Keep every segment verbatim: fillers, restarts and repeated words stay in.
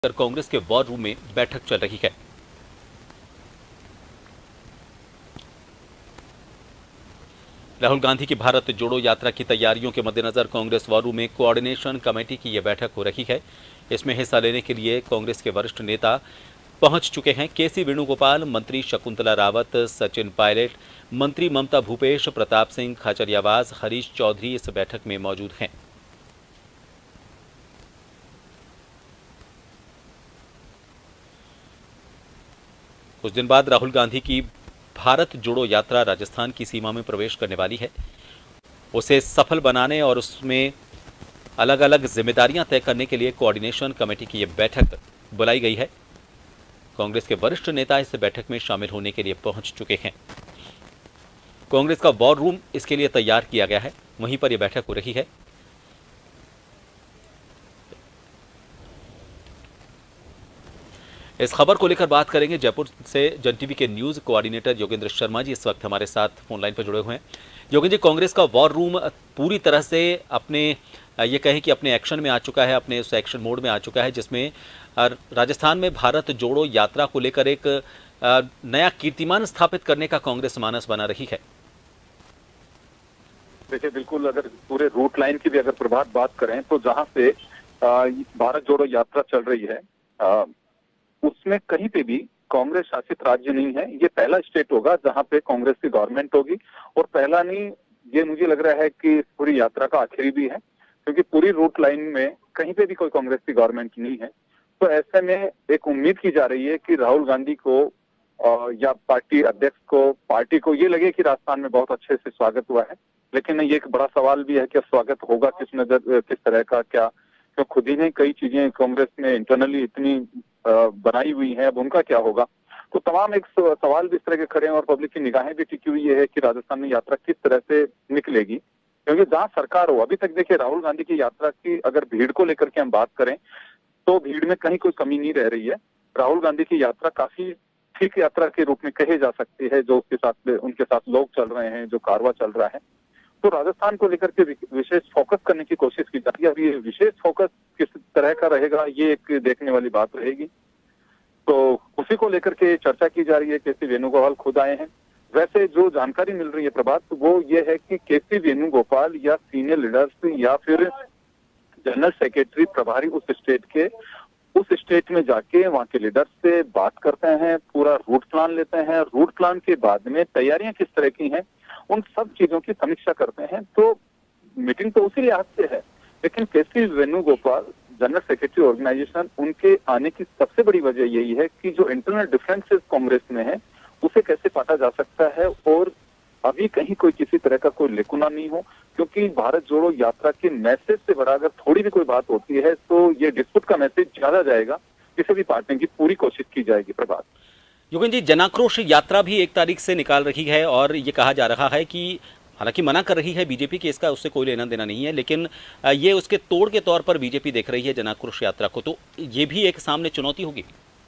कांग्रेस के war room में बैठक चल रही है। राहुल गांधी की भारत जोड़ो यात्रा की तैयारियों के मद्देनजर कांग्रेस वॉर रूम में कोऑर्डिनेशन कमेटी की यह बैठक हो रही है। इसमें हिस्सा लेने के लिए कांग्रेस के वरिष्ठ नेता पहुंच चुके हैं। केसी वेणुगोपाल, मंत्री शकुंतला रावत, सचिन पायलट, मंत्री ममता भूपेश, प्रताप सिंह खाचरियावास, हरीश चौधरी इस बैठक में मौजूद हैं। कुछ दिन बाद राहुल गांधी की भारत जोड़ो यात्रा राजस्थान की सीमा में प्रवेश करने वाली है। उसे सफल बनाने और उसमें अलग अलग जिम्मेदारियां तय करने के लिए कोऑर्डिनेशन कमेटी की यह बैठक बुलाई गई है। कांग्रेस के वरिष्ठ नेता इस बैठक में शामिल होने के लिए पहुंच चुके हैं। कांग्रेस का वॉर रूम इसके लिए तैयार किया गया है, वहीं पर यह बैठक हो रही है। इस खबर को लेकर बात करेंगे। जयपुर से जन टीवी के न्यूज कोऑर्डिनेटर योगेंद्र शर्मा जी इस वक्त हमारे साथ फोन लाइन पर जुड़े हुए हैं। योगेंद्र जी, कांग्रेस का वॉर रूम पूरी तरह से अपने ये कहें कि अपने एक्शन में आ चुका है, अपने उस एक्शन मोड में आ चुका है जिसमें राजस्थान में भारत जोड़ो यात्रा को लेकर एक नया कीर्तिमान स्थापित करने का कांग्रेस मानस बना रही है। देखिए, बिल्कुल, अगर पूरे रूट लाइन की भी अगर प्रभात बात करें तो जहां से भारत जोड़ो यात्रा चल रही है उसमें कहीं पे भी कांग्रेस शासित राज्य नहीं है। ये पहला स्टेट होगा जहां पे कांग्रेस की गवर्नमेंट होगी, और पहला नहीं, ये मुझे लग रहा है कि पूरी यात्रा का आखिरी भी है, क्योंकि पूरी रूट लाइन में कहीं पे भी कोई कांग्रेस की गवर्नमेंट नहीं है। तो ऐसे में एक उम्मीद की जा रही है कि राहुल गांधी को या पार्टी अध्यक्ष को, पार्टी को ये लगे कि राजस्थान में बहुत अच्छे से स्वागत हुआ है। लेकिन ये एक बड़ा सवाल भी है कि स्वागत होगा किस नजर किस तरह का, क्या तो खुद ही ने कई चीजें कांग्रेस में इंटरनली इतनी बनाई हुई है, अब उनका क्या होगा। तो तमाम एक सवाल भी इस तरह के खड़े हैं और पब्लिक की निगाहें भी टिकी हुई है कि राजस्थान में यात्रा किस तरह से निकलेगी, क्योंकि जहां सरकार हो, अभी तक देखिए राहुल गांधी की यात्रा की अगर भीड़ को लेकर के हम बात करें तो भीड़ में कहीं कोई कमी नहीं रह रही है। राहुल गांधी की यात्रा काफी ठीक यात्रा के रूप में कही जा सकती है, जो उसके साथ उनके साथ लोग चल रहे हैं, जो कारवां चल रहा है। तो राजस्थान को लेकर के विशेष फोकस करने की कोशिश की जाती है। अब ये विशेष फोकस किस तरह का रहेगा, ये एक देखने वाली बात रहेगी। तो उसी को लेकर के चर्चा की जा रही है। केसी वेणुगोपाल खुद आए हैं। वैसे जो जानकारी मिल रही है प्रभात, वो ये है कि केसी वेणुगोपाल या सीनियर लीडर्स या फिर जनरल सेक्रेटरी प्रभारी उस स्टेट के उस स्टेट में जाके वहां के लीडर्स से बात करते हैं, पूरा रूट प्लान लेते हैं। रूट प्लान के बाद में तैयारियां किस तरह की हैं, उन सब चीजों की समीक्षा करते हैं। तो मीटिंग तो उसी लिहाज से है, लेकिन KC Venugopal general secretary organisation, उनके आने की सबसे बड़ी वजह यही है कि जो इंटरनल डिफरेंसेस कांग्रेस में है उसे कैसे पाटा जा सकता है और अभी कहीं कोई किसी तरह का कोई लेकुना नहीं हो। क्योंकि भारत जोड़ो यात्रा के मैसेज से बड़ा अगर थोड़ी भी कोई बात होती है तो ये डिस्प्यूट का मैसेज ज्यादा जाएगा, इसे भी बांटने की पूरी कोशिश की जाएगी। प्रभात योगेंद्र जी, जनाक्रोश यात्रा भी एक तारीख से निकाल रही है और ये कहा जा रहा है कि हालांकि मना कर रही है बीजेपी कि इसका उससे कोई लेना देना नहीं है, लेकिन ये उसके तोड़ के तौर पर बीजेपी देख रही है जनाक्रोश यात्रा को, तो ये भी एक सामने चुनौती होगी।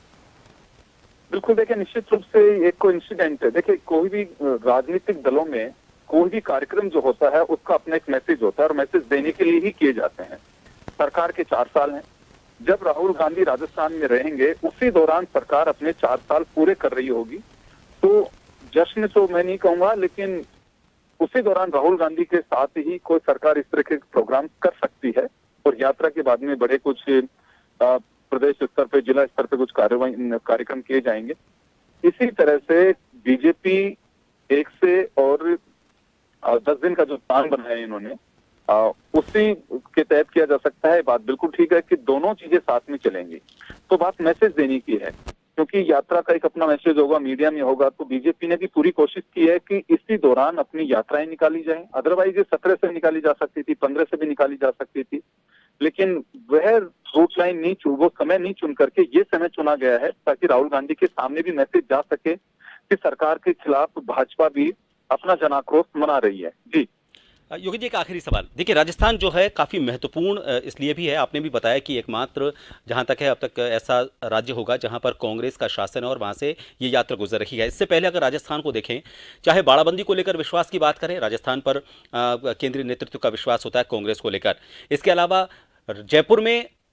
बिल्कुल, देखिए, निश्चित रूप से एक कोई इंसिडेंट है। देखिए, कोई भी राजनीतिक दलों में कोई भी कार्यक्रम जो होता है उसका अपना एक मैसेज होता है और मैसेज देने के लिए ही किए जाते हैं। सरकार के चार साल हैं, जब राहुल गांधी राजस्थान में रहेंगे उसी दौरान सरकार अपने चार साल पूरे कर रही होगी। तो जश्न तो मैं नहीं कहूंगा, लेकिन उसी दौरान राहुल गांधी के साथ ही कोई सरकार इस तरह के प्रोग्राम कर सकती है और यात्रा के बाद में बड़े कुछ प्रदेश स्तर पे, जिला स्तर पे कुछ कार्यवाही कार्यक्रम किए जाएंगे। इसी तरह से बीजेपी एक से और दस दिन का जो प्लान बनाया है इन्होंने, आ, उसी के तहत किया जा सकता है। बात बिल्कुल ठीक है कि दोनों चीजें साथ में चलेंगी। तो बात मैसेज देने की है, क्योंकि यात्रा का एक अपना मैसेज होगा, मीडिया में होगा। तो बीजेपी ने भी पूरी कोशिश की है कि इसी दौरान अपनी यात्राएं निकाली जाएं। अदरवाइज ये सत्रह से निकाली जा सकती थी, पंद्रह से भी निकाली जा सकती थी, लेकिन वह रूट लाइन नहीं चुन वो समय नहीं चुन करके ये समय चुना गया है ताकि राहुल गांधी के सामने भी मैसेज जा सके कि सरकार के खिलाफ भाजपा भी अपना जनाक्रोश मना रही है। जी योगी जी, एक आखिरी सवाल। देखिए, राजस्थान जो है काफ़ी महत्वपूर्ण इसलिए भी है, आपने भी बताया कि एकमात्र जहां तक है अब तक ऐसा राज्य होगा जहां पर कांग्रेस का शासन है और वहां से ये यात्रा गुजर रही है। इससे पहले अगर राजस्थान को देखें, चाहे बाड़ाबंदी को लेकर विश्वास की बात करें, राजस्थान पर केंद्रीय नेतृत्व का विश्वास होता है कांग्रेस को लेकर। इसके अलावा जयपुर में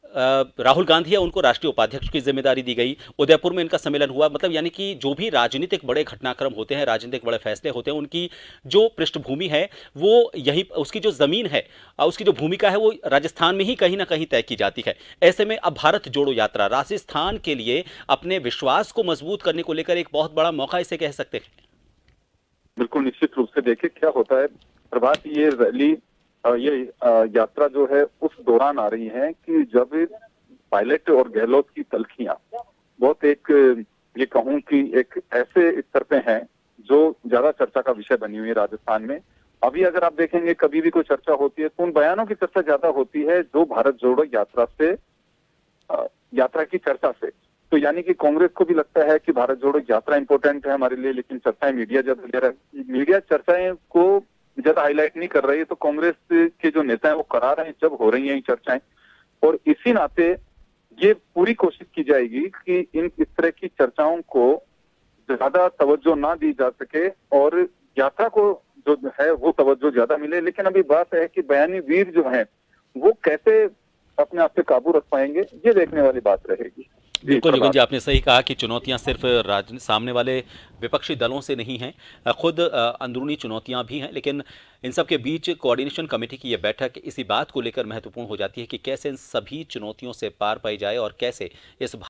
राहुल गांधी है उनको राष्ट्रीय उपाध्यक्ष की जिम्मेदारी दी गई, उदयपुर में इनका सम्मेलन हुआ। मतलब यानी कि जो भी राजनीतिक बड़े घटनाक्रम होते हैं, राजनीतिक बड़े फैसले होते हैं, उनकी जो पृष्ठभूमि है वो यही, उसकी जो जमीन है, उसकी जो भूमिका है वो राजस्थान में ही कहीं ना कहीं तय की जाती है। ऐसे में अब भारत जोड़ो यात्रा राजस्थान के लिए अपने विश्वास को मजबूत करने को लेकर एक बहुत बड़ा मौका इसे कह सकते हैं। बिल्कुल निश्चित रूप से देखिए क्या होता है प्रभात, ये रैली ये यात्रा जो है उस दौरान आ रही है कि जब पायलट और गहलोत की तल्खियां बहुत एक, ये कहूं कि एक ऐसे स्तर पे हैं जो ज्यादा चर्चा का विषय बनी हुई है राजस्थान में। अभी अगर आप देखेंगे कभी भी कोई चर्चा होती है तो उन बयानों की चर्चा ज्यादा होती है जो भारत जोड़ो यात्रा से, यात्रा की चर्चा से। तो यानी कि कांग्रेस को भी लगता है कि भारत जोड़ो यात्रा इंपॉर्टेंट है हमारे लिए, लेकिन चर्चाएं मीडिया ज्यादा ले रहा है, मीडिया चर्चाएं को ज्यादा हाईलाइट नहीं कर रही है। तो कांग्रेस के जो नेता हैं वो करा रहे हैं जब हो रही हैं ये चर्चाएं, और इसी नाते ये पूरी कोशिश की जाएगी कि इन इस तरह की चर्चाओं को ज्यादा तवज्जो ना दी जा सके और यात्रा को जो है वो तवज्जो ज्यादा मिले। लेकिन अभी बात है कि बयानी वीर जो हैं वो कैसे अपने आप पे काबू रख पाएंगे, ये देखने वाली बात रहेगी। बिल्कुल युगन जी, आपने सही कहा कि चुनौतियां सिर्फ राज सामने वाले विपक्षी दलों से नहीं हैं, खुद अंदरूनी चुनौतियां भी हैं। लेकिन इन सब के बीच कोऑर्डिनेशन कमेटी की यह बैठक इसी बात को लेकर महत्वपूर्ण हो जाती है कि कैसे इन सभी चुनौतियों से पार पाई जाए और कैसे इस